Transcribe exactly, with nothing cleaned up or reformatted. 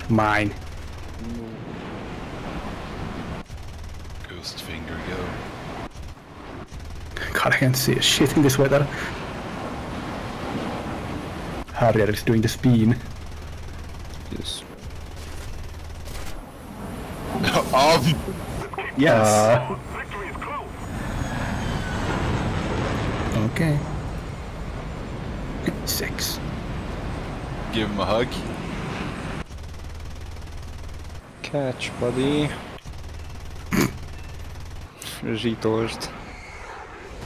Mine. No. Ghost finger go. God, I can't see a shit in this weather. Harrier is doing the spin. Yes. um. Yes. Uh, okay. Six. Give him a hug. Catch, buddy. Zsítost.